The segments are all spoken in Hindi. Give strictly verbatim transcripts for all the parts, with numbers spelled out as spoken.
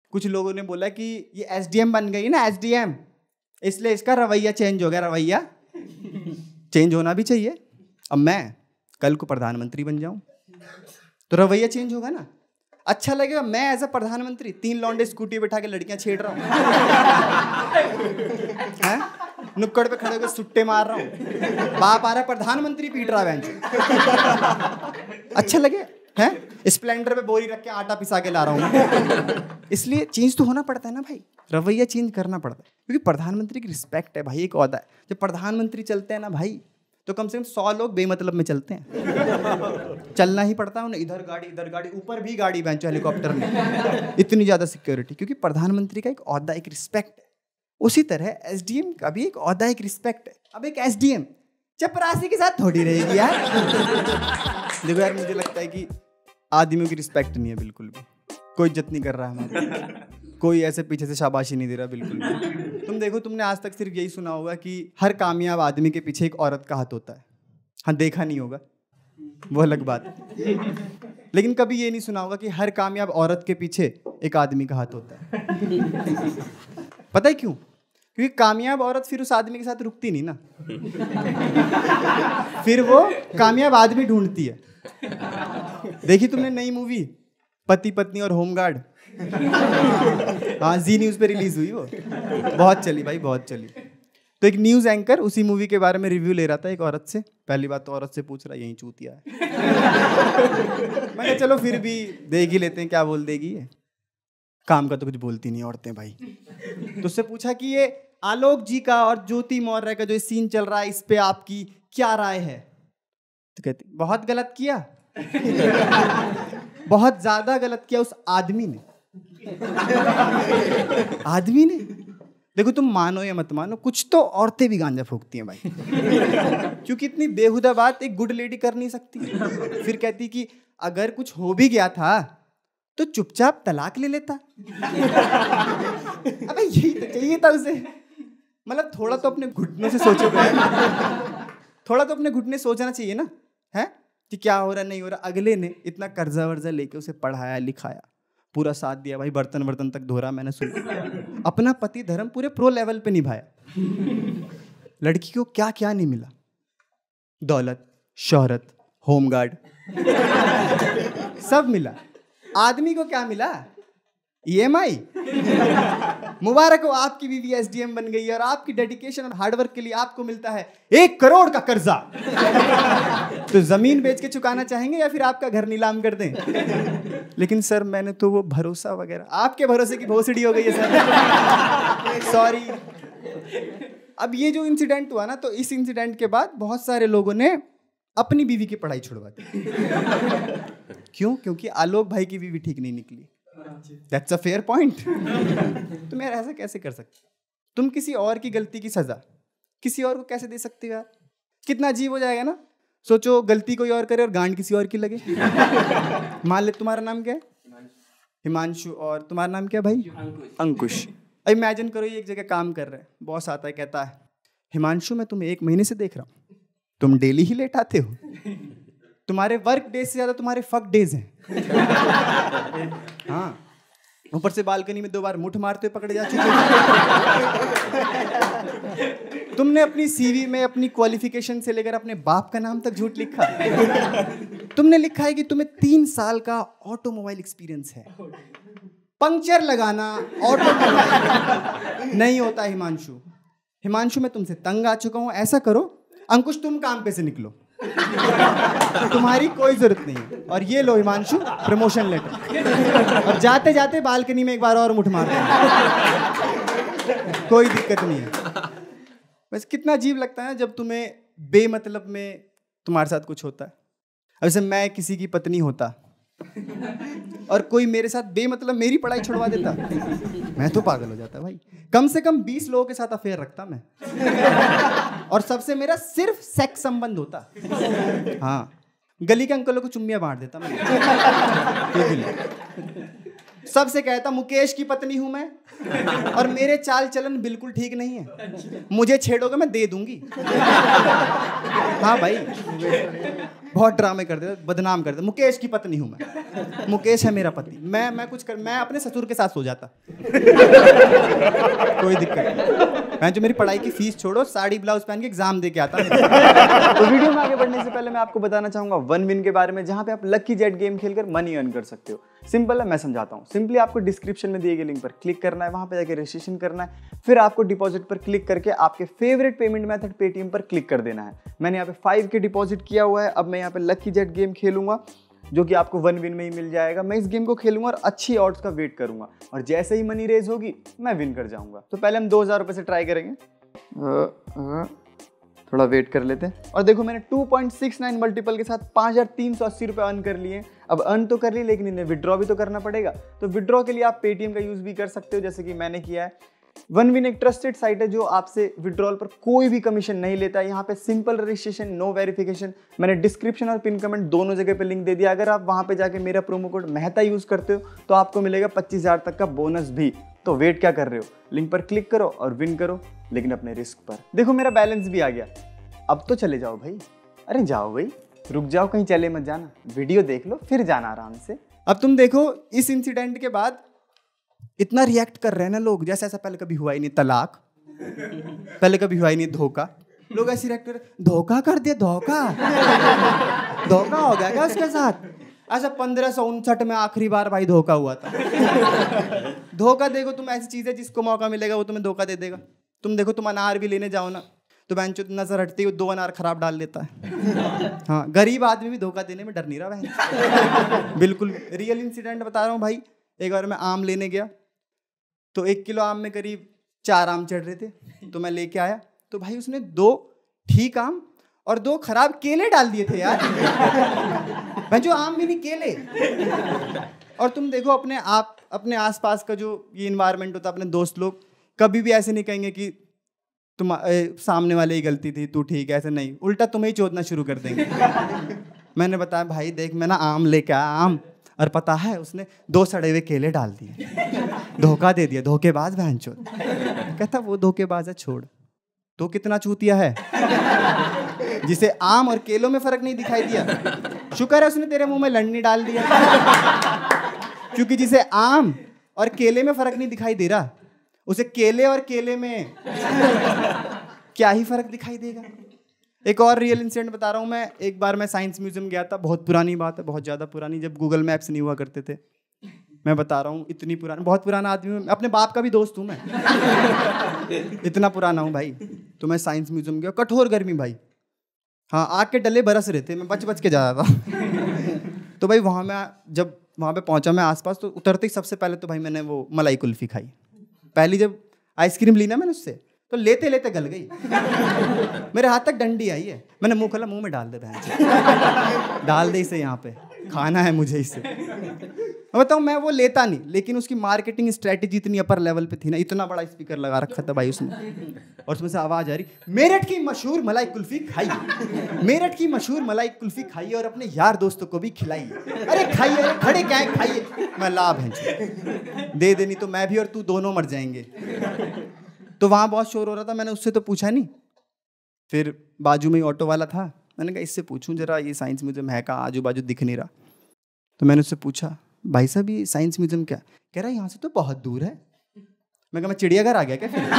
कुछ लोगों ने बोला कि ये एसडीएम बन गई ना, एसडीएम, इसलिए इसका रवैया चेंज हो गया। रवैया चेंज होना भी चाहिए। अब मैं कल को प्रधानमंत्री बन जाऊं तो रवैया चेंज होगा ना। अच्छा लगेगा मैं एज अ प्रधानमंत्री तीन लौंडे स्कूटी बैठा के लड़कियां छेड़ रहा हूं, नुक्कड़ पे खड़े होकर सुट्टे मार रहा हूं, बाप आ रहा है प्रधानमंत्री पीट रहा है। अच्छा लगे हैं? स्प्लेंडर पे बोरी रख के आटा पिसा के ला रहा हूं। इसलिए चेंज तो होना पड़ता है ना भाई, रवैया चेंज करना पड़ता है, क्योंकि प्रधानमंत्री की रिस्पेक्ट है भाई, एक ओहदा है। जब प्रधानमंत्री चलते हैं ना भाई तो कम से कम सौ लोग बेमतलब में चलते हैं। चलना ही पड़ता है उन्हें, इधर गाड़ी इधर गाड़ी, ऊपर भी गाड़ी बेंचो हेलीकॉप्टर में, इतनी ज्यादा सिक्योरिटी, क्योंकि प्रधानमंत्री का एक ओहदा, एक रिस्पेक्ट है। उसी तरह एसडीएम का भी एक ओहदा, एक रिस्पेक्ट है। अब एक एसडीएम चपरासी के साथ थोड़ी रहेगी यार। देखो यार, मुझे लगता है कि आदमियों की रिस्पेक्ट नहीं है बिल्कुल भी, कोई इज्जत नहीं कर रहा है हमारी, कोई ऐसे पीछे से शाबाशी नहीं दे रहा बिल्कुल भी। तुम देखो, तुमने आज तक सिर्फ यही सुना होगा कि हर कामयाब आदमी के पीछे एक औरत का हाथ होता है। हाँ, देखा नहीं होगा, वो अलग बात है, लेकिन कभी ये नहीं सुना होगा कि हर कामयाब औरत के पीछे एक आदमी का हाथ होता है। पता है क्यों? क्योंकि कामयाब औरत फिर उस आदमी के साथ रुकती नहीं ना, फिर वो कामयाब आदमी ढूंढती है। देखी तुमने नई मूवी पति पत्नी और होमगार्ड? हाँ, जी न्यूज़ पे रिलीज हुई, वो बहुत चली भाई, बहुत चली। तो एक न्यूज़ एंकर उसी मूवी के बारे में रिव्यू ले रहा था एक औरत से। पहली बात तो औरत से पूछ रहा, यही चूतिया है। मैंने चलो फिर भी देख ही लेते हैं, क्या बोल देगी ये, काम का तो कुछ बोलती नहीं औरतें भाई। तो उससे पूछा कि ये आलोक जी का और ज्योति मौर्य का जो सीन चल रहा है, इस पे आपकी क्या राय है? तो कहती बहुत गलत किया, बहुत ज्यादा गलत किया उस आदमी ने। आदमी ने, देखो तुम मानो या मत मानो, कुछ तो औरतें भी गांजा फूकती हैं भाई, क्योंकि इतनी बेहुदा बात एक गुड लेडी कर नहीं सकती। फिर कहती कि अगर कुछ हो भी गया था तो चुपचाप तलाक ले लेता। अबे यही तो चाहिए था उसे। मतलब थोड़ा तो अपने घुटनों से सोचो, थोड़ा तो अपने घुटने सोचना चाहिए ना, है कि क्या हो रहा नहीं हो रहा। अगले ने इतना कर्जा वर्जा लेके उसे पढ़ाया लिखाया, पूरा साथ दिया भाई, बर्तन बर्तन तक धो रहा, मैंने सुना। अपना पति धर्म पूरे प्रो लेवल पे निभाया। लड़की को क्या क्या नहीं मिला, दौलत, शोहरत, होमगार्ड, सब मिला। आदमी को क्या मिला? ईएमआई। मुबारक हो, आपकी बीवी एसडीएम बन गई है और आपकी डेडिकेशन और हार्डवर्क के लिए आपको मिलता है एक करोड़ का कर्जा। तो जमीन बेच के चुकाना चाहेंगे या फिर आपका घर नीलाम कर दें? लेकिन सर मैंने तो वो भरोसा वगैरह, आपके भरोसे की भोसड़ी हो गई है सर, सॉरी। अब ये जो इंसिडेंट हुआ ना, तो इस इंसिडेंट के बाद बहुत सारे लोगों ने अपनी बीवी की पढ़ाई छुड़वा दी। क्यों? क्योंकि आलोक भाई की बीवी ठीक नहीं निकली। That's a fair point। तुम यार ऐसा कैसे कर सकते? तुम किसी और की गलती की सजा किसी और को कैसे दे सकते हो यार? कितना अजीब हो जाएगा ना। सोचो गलती कोई और करे और गांड किसी और की लगे। मान ले तुम्हारा नाम क्या है? हिमांशु। और तुम्हारा नाम क्या है भाई? अंकुश। अब इमेजिन करो ये एक जगह काम कर रहे हैं, बॉस आता है कहता है हिमांशु मैं तुम्हें एक महीने से देख रहा हूँ, तुम डेली ही लेट आते हो, तुम्हारे वर्क डेज से ज्यादा तुम्हारे फक डेज हैं। हाँ, ऊपर से बालकनी में दो बार मुठ मारते हुए पकड़े जा चुके। तुमने अपनी सीवी में अपनी क्वालिफिकेशन से लेकर अपने बाप का नाम तक झूठ लिखा। तुमने लिखा है कि तुम्हें तीन साल का ऑटोमोबाइल एक्सपीरियंस है। पंक्चर लगाना ऑटोमोबाइल नहीं होता हिमांशु। हिमांशु मैं तुमसे तंग आ चुका हूं, ऐसा करो अंकुश तुम काम पे से निकलो, तुम्हारी कोई जरूरत नहीं है। और ये लो हिमांशु प्रमोशन लेटर, और जाते जाते बालकनी में एक बार और मुठ मार दो, कोई दिक्कत नहीं है। बस कितना अजीब लगता है जब तुम्हें बेमतलब में तुम्हारे साथ कुछ होता है। वैसे मैं किसी की पत्नी होता और कोई मेरे साथ बेमतलब मेरी पढ़ाई छुड़वा देता, मैं तो पागल हो जाता भाई। कम से कम बीस लोगों के साथ अफेयर रखता मैं, और सबसे मेरा सिर्फ सेक्स संबंध होता। हाँ, गली के अंकलों को चुम्मियां बांट देता मैं। सबसे कहता मुकेश की पत्नी हूं मैं, और मेरे चाल चलन बिल्कुल ठीक नहीं है, मुझे छेड़ोगे मैं दे दूंगी। हाँ भाई, बहुत ड्रामे कर दे, बदनाम कर दे, मुकेश की पत्नी हूं मैं, मुकेश है मेरा पति, मैं मैं कुछ कर, मैं अपने ससुर के साथ सो जाता। कोई दिक्कत नहीं, मैं जो मेरी पढ़ाई की फीस छोड़ो, साड़ी ब्लाउज पहन के एग्जाम दे के आता। तो वीडियो में आगे बढ़ने से पहले मैं आपको बताना चाहूंगा वन विन के बारे में, जहां पे आप लकी जेट गेम खेलकर मनी अर्न कर सकते हो। सिंपल है, मैं समझाता हूँ। सिंपली आपको डिस्क्रिप्शन में दिए गए लिंक पर क्लिक करना है, वहां पे जाकर रजिस्ट्रेशन करना है, फिर आपको डिपॉजिट पर क्लिक करके आपके फेवरेट पेमेंट मेथड पेटीएम पर क्लिक कर देना है। मैंने यहाँ पे फाइव के डिपॉजिट किया हुआ है। अब मैं यहाँ पे लकी जेट गेम खेलूंगा, जो कि आपको वन विन में ही मिल जाएगा। मैं इस गेम को खेलूंगा और अच्छी ऑड्स का वेट करूंगा, और जैसे ही मनी रेज होगी मैं विन कर जाऊंगा। तो पहले हम दो हजार रुपये से ट्राई करेंगे, थोड़ा वेट कर लेते हैं। और देखो, मैंने two point six nine multiple के साथ पाँच हज़ार तीन सौ अस्सी रुपये अर्न कर लिए। अब अर्न तो कर ली, लेकिन इन्हें विड्रॉ भी तो करना पड़ेगा। तो विड्रॉ के लिए आप पेटीएम का यूज़ भी कर सकते हो, जैसे कि मैंने किया है। वन विन एक ट्रस्टेड साइट है जो आपसे विड्रॉल पर कोई भी कमीशन नहीं लेता है। यहाँ पे सिंपल रजिस्ट्रेशन, नो वेरिफिकेशन। मैंने डिस्क्रिप्शन और पिन कमेंट दोनों जगह पे लिंक दे दिया। अगर आप वहाँ पे जाके मेरा प्रोमो कोड मेहता यूज़ करते हो तो आपको मिलेगा पच्चीस हज़ार तक का बोनस भी। तो वेट क्या कर रहे हो, लिंक पर क्लिक करो और विन करो, लेकिन अपने रिस्क पर। देखो, मेरा बैलेंस भी आ गया। अब तो चले जाओ भाई, अरे जाओ भाई, रुक जाओ, कहीं चले मत जाना, वीडियो देख लो फिर जाना आराम से। अब तुम देखो, इस इंसिडेंट के बाद इतना रिएक्ट कर रहे हैं ना लोग, जैसे ऐसा पहले कभी हुआ ही नहीं। तलाक पहले कभी हुआ ही नहीं, धोखा, लोग ऐसे रिएक्ट कर, धोखा कर दिया, धोखा धोखा हो गया क्या उसके साथ? ऐसा पंद्रह सौ उनसठ में आखिरी बार भाई धोखा हुआ था। धोखा देखो तुम, ऐसी चीज है जिसको मौका मिलेगा वो तुम्हें धोखा दे देगा। तुम देखो, तुम अनार भी लेने जाओ ना, तो बहन चो नजर हटती है, दो अनार खराब डाल देता है। हाँ, गरीब आदमी भी धोखा देने में डर नहीं रहा बहन। बिल्कुल रियल इंसिडेंट बता रहा हूँ भाई। एक बार मैं आम लेने गया, तो एक किलो आम में करीब चार आम चढ़ रहे थे, तो मैं लेके आया, तो भाई उसने दो ठीक आम और दो खराब केले डाल दिए थे यार। मैं जो आम भी नहीं, केले। और तुम देखो, अपने आप अपने आसपास का जो ये इन्वायरमेंट होता है, अपने दोस्त लोग कभी भी ऐसे नहीं कहेंगे कि तुम ए, सामने वाले ही गलती थी, तू ठीक है, ऐसे नहीं, उल्टा तुम्हें ही चोदना शुरू कर देंगे। मैंने बताया, भाई देख, मैं ना आम लेके आया, आम, और पता है उसने दो सड़े हुए केले डाल दिए, धोखा दे दिया, धोखेबाज बहनचोद। कहता वो धोखेबाज है, छोड़। तो कितना चूतिया है जिसे आम और केलों में फर्क नहीं दिखाई दिया। शुक्र है उसने तेरे मुंह में लड़नी डाल दिया, क्योंकि जिसे आम और केले में फर्क नहीं दिखाई दे रहा, उसे केले और केले में क्या ही फर्क दिखाई देगा। एक और रियल इंसिडेंट बता रहा हूँ मैं। एक बार मैं साइंस म्यूजियम गया था, बहुत पुरानी बात है, बहुत ज़्यादा पुरानी, जब गूगल मैप्स नहीं हुआ करते थे। मैं बता रहा हूँ, इतनी पुरानी, बहुत पुराना आदमी हूँ, अपने बाप का भी दोस्त हूँ मैं। इतना पुराना हूँ भाई। तो मैं साइंस म्यूजियम गया, कठोर गर्मी भाई, हाँ, आग के डले बरस रहे थे, मैं बच बच के जा रहा था। तो भाई वहाँ मैं जब वहाँ पे पहुँचा मैं आसपास, तो उतरते ही सबसे पहले तो भाई मैंने वो मलाई कुल्फ़ी खाई। पहली जब आइसक्रीम ली ना मैंने उससे, तो लेते लेते गल गई। मेरे हाथ तक डंडी आई है, मैंने मुंह खोला, मुंह में डाल दे बहन, डाल दे इसे, यहाँ पे खाना है मुझे इसे। मैं बताऊँ, मैं वो लेता नहीं, लेकिन उसकी मार्केटिंग स्ट्रेटेजी इतनी अपर लेवल पे थी ना, इतना बड़ा स्पीकर लगा रखा था भाई उसने, और उसमें से आवाज़ आ रही, मेरठ की मशहूर मलाई कुल्फ़ी खाइए, मेरठ की मशहूर मलाई कुल्फ़ी खाइए और अपने यार दोस्तों को भी खिलाइए। अरे खाइए, खड़े क्या है, खाइए। मैं लाभ है, दे देनी तो मैं भी और तू दोनों मर जाएंगे। तो वहाँ बहुत शोर हो रहा था, मैंने उससे तो पूछा नहीं। फिर बाजू में ही ऑटो वाला था, मैंने कहा इससे पूछूं जरा, ये साइंस म्यूजियम है कहाँ, आजू बाजू दिख नहीं रहा। तो मैंने उससे पूछा, भाई साहब ये साइंस म्यूजियम क्या? कह रहा यहाँ से तो बहुत दूर है। मैं कहा मैं चिड़ियाघर आ गया क्या फिर?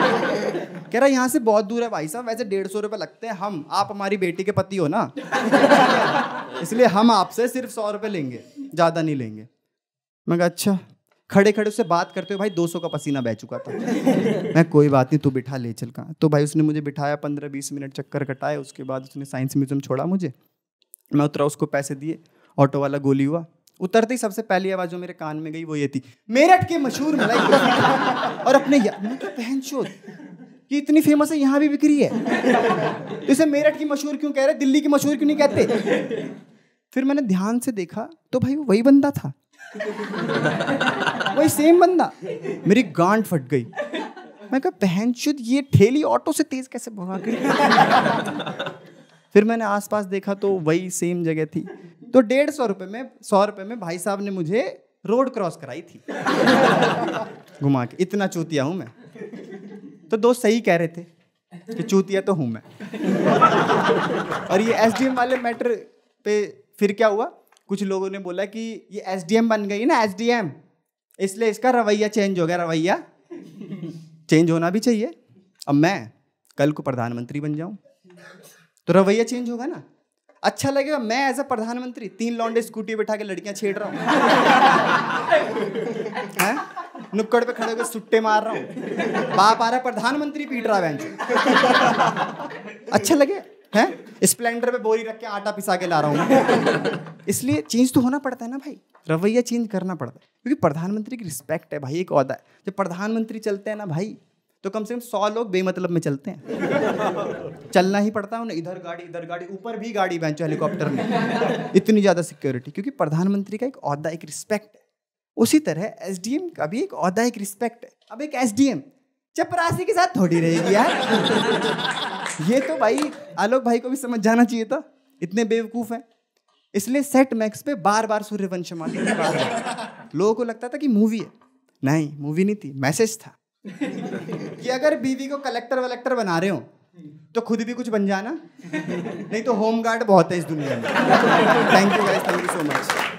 कह रहा यहाँ से बहुत दूर है भाई साहब, वैसे डेढ़ सौ रुपये लगते हैं, हम आप हमारी बेटी के पति हो ना, इसलिए हम आपसे सिर्फ सौ रुपये लेंगे, ज़्यादा नहीं लेंगे। मैं कहा अच्छा। खड़े खड़े उससे बात करते हुए भाई दो सौ का पसीना बह चुका था। मैं कोई बात नहीं, तू बिठा, ले चल कहाँ। तो भाई उसने मुझे बिठाया, पंद्रह बीस मिनट चक्कर कटाए, उसके बाद उसने साइंस म्यूजियम छोड़ा मुझे। मैं उतरा, उसको पैसे दिए, ऑटो वाला गोली हुआ। उतरते ही सबसे पहली आवाज़ जो मेरे कान में गई वो ये थी, मेरठ के मशहूर मलाई कुल्फी। और अपने बहनचोद ये इतनी फेमस है, यहाँ भी बिक्री है, तो इसे मेरठ की मशहूर क्यों कह रहे, दिल्ली की मशहूर क्यों नहीं कहते? फिर मैंने ध्यान से देखा तो भाई वही बंदा था, वही सेम बंदा। मेरी गांड फट गई। मैं कहा बहनचोद ये ठेली ऑटो से तेज कैसे भगा गई? फिर मैंने आसपास देखा तो वही सेम जगह थी। तो डेढ़ सौ रुपये में, सौ रुपये में भाई साहब ने मुझे रोड क्रॉस कराई थी घुमा के। इतना चूतिया हूं मैं। तो दोस्त सही कह रहे थे कि चूतिया तो हूं मैं। और ये एसडीएम वाले मैटर पे फिर क्या हुआ, कुछ लोगों ने बोला कि ये एसडीएम बन गई ना एसडीएम, इसलिए इसका रवैया चेंज हो गया। रवैया चेंज होना भी चाहिए। अब मैं कल को प्रधानमंत्री बन जाऊं तो रवैया चेंज होगा ना। अच्छा लगेगा मैं एज अ प्रधानमंत्री तीन लौंडे स्कूटी बैठा के लड़कियां छेड़ रहा हूं, नुक्कड़ पे खड़े होकर सुट्टे मार रहा हूं, बाप आ रहा है प्रधानमंत्री पीट रहा है। अच्छा लगे हैं? स्प्लेंडर पे बोरी रख के आटा पिसा के ला रहा हूं। इसलिए चेंज तो होना पड़ता है ना भाई, रवैया चेंज करना पड़ता है, क्योंकि प्रधानमंत्री की रिस्पेक्ट है भाई, एक ओहदा है। जब प्रधानमंत्री चलते हैं ना भाई तो कम से कम सौ लोग बेमतलब में चलते हैं। चलना ही पड़ता है उन्हें, इधर गाड़ी इधर गाड़ी, ऊपर भी गाड़ी बेंचो हेलीकॉप्टर में, इतनी ज्यादा सिक्योरिटी, क्योंकि प्रधानमंत्री का एक ओहदा, एक रिस्पेक्ट है। उसी तरह एसडीएम का भी एक ओहदा, एक रिस्पेक्ट है। अब एक एसडीएम चपरासी के साथ थोड़ी रहेगी यार। ये तो भाई आलोक भाई को भी समझ जाना चाहिए था, इतने बेवकूफ हैं। इसलिए सेट मैक्स पे बार बार सूर्यवंशम आती थी। लोगों को लगता था कि मूवी है, नहीं मूवी नहीं थी, मैसेज था कि अगर बीवी को कलेक्टर वलेक्टर बना रहे हो तो खुद भी कुछ बन जाना, नहीं तो होमगार्ड बहुत है इस दुनिया में। Thank you guys, thank you so much.